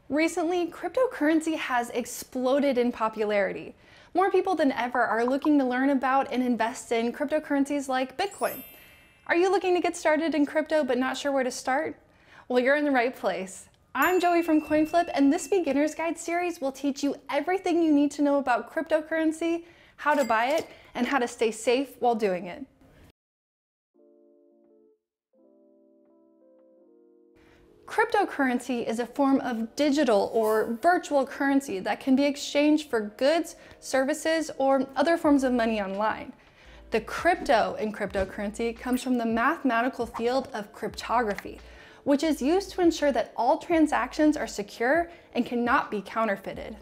Recently, cryptocurrency has exploded in popularity. More people than ever are looking to learn about and invest in cryptocurrencies like Bitcoin. Are you looking to get started in crypto but not sure where to start? Well, you're in the right place. I'm Joey from CoinFlip, and this Beginner's Guide series will teach you everything you need to know about cryptocurrency, how to buy it, and how to stay safe while doing it. Cryptocurrency is a form of digital or virtual currency that can be exchanged for goods, services, or other forms of money online. The crypto in cryptocurrency comes from the mathematical field of cryptography, which is used to ensure that all transactions are secure and cannot be counterfeited.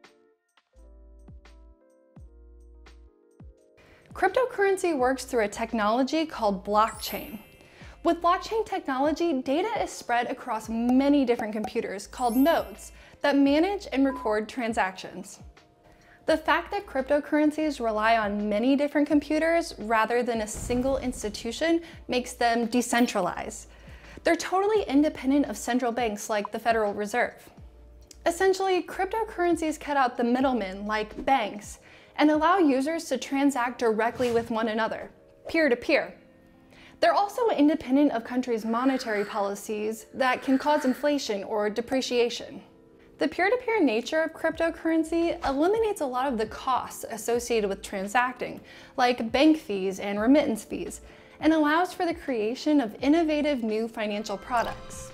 Cryptocurrency works through a technology called blockchain. With blockchain technology, data is spread across many different computers called nodes that manage and record transactions. The fact that cryptocurrencies rely on many different computers rather than a single institution makes them decentralized. They're totally independent of central banks like the Federal Reserve. Essentially, cryptocurrencies cut out the middlemen like banks and allow users to transact directly with one another, peer-to-peer. They're also independent of countries' monetary policies that can cause inflation or depreciation. The peer-to-peer nature of cryptocurrency eliminates a lot of the costs associated with transacting, like bank fees and remittance fees, and allows for the creation of innovative new financial products.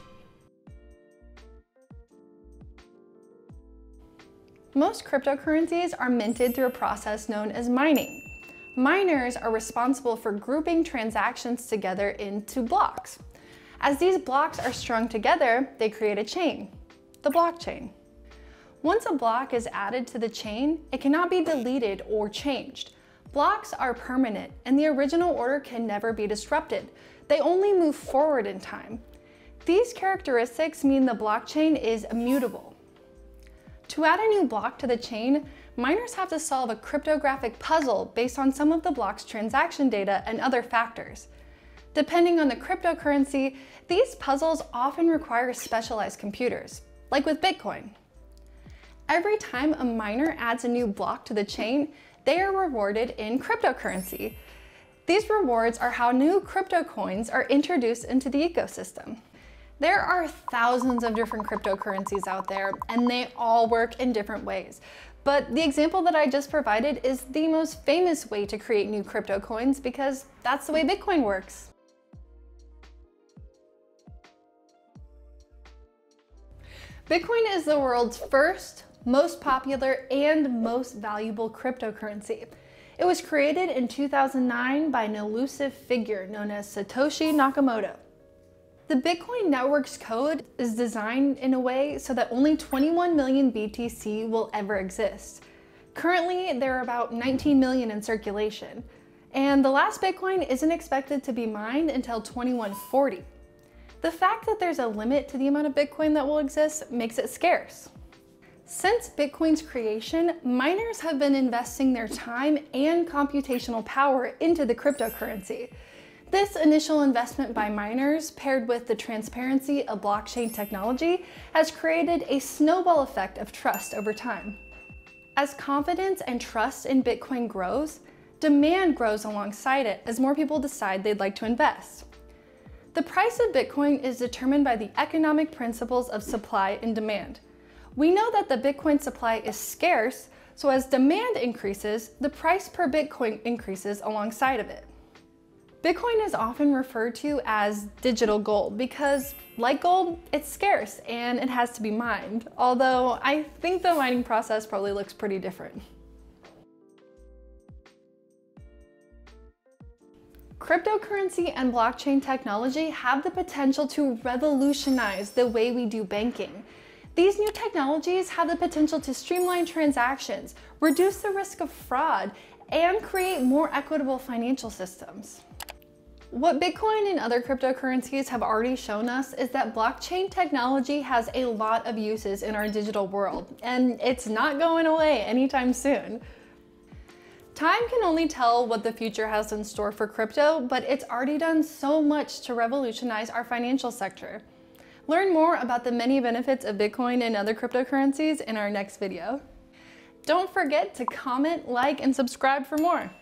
Most cryptocurrencies are minted through a process known as mining. Miners are responsible for grouping transactions together into blocks. As these blocks are strung together, they create a chain, the blockchain. Once a block is added to the chain, it cannot be deleted or changed. Blocks are permanent, and the original order can never be disrupted. They only move forward in time. These characteristics mean the blockchain is immutable. To add a new block to the chain, miners have to solve a cryptographic puzzle based on some of the block's transaction data and other factors. Depending on the cryptocurrency, these puzzles often require specialized computers, like with Bitcoin. Every time a miner adds a new block to the chain, they are rewarded in cryptocurrency. These rewards are how new crypto coins are introduced into the ecosystem. There are thousands of different cryptocurrencies out there, and they all work in different ways. But the example that I just provided is the most famous way to create new crypto coins because that's the way Bitcoin works. Bitcoin is the world's first, most popular, and most valuable cryptocurrency. It was created in 2009 by an elusive figure known as Satoshi Nakamoto. The Bitcoin network's code is designed in a way so that only 21 million BTC will ever exist. Currently, there are about 19 million in circulation, and the last Bitcoin isn't expected to be mined until 2140. The fact that there's a limit to the amount of Bitcoin that will exist makes it scarce. Since Bitcoin's creation, miners have been investing their time and computational power into the cryptocurrency. This initial investment by miners, paired with the transparency of blockchain technology, has created a snowball effect of trust over time. As confidence and trust in Bitcoin grows, demand grows alongside it as more people decide they'd like to invest. The price of Bitcoin is determined by the economic principles of supply and demand. We know that the Bitcoin supply is scarce, so as demand increases, the price per Bitcoin increases alongside of it. Bitcoin is often referred to as digital gold because, like gold, it's scarce and it has to be mined, although I think the mining process probably looks pretty different. Cryptocurrency and blockchain technology have the potential to revolutionize the way we do banking. These new technologies have the potential to streamline transactions, reduce the risk of fraud, and create more equitable financial systems. What Bitcoin and other cryptocurrencies have already shown us is that blockchain technology has a lot of uses in our digital world, and it's not going away anytime soon. Time can only tell what the future has in store for crypto, but it's already done so much to revolutionize our financial sector. Learn more about the many benefits of Bitcoin and other cryptocurrencies in our next video. Don't forget to comment, like, and subscribe for more.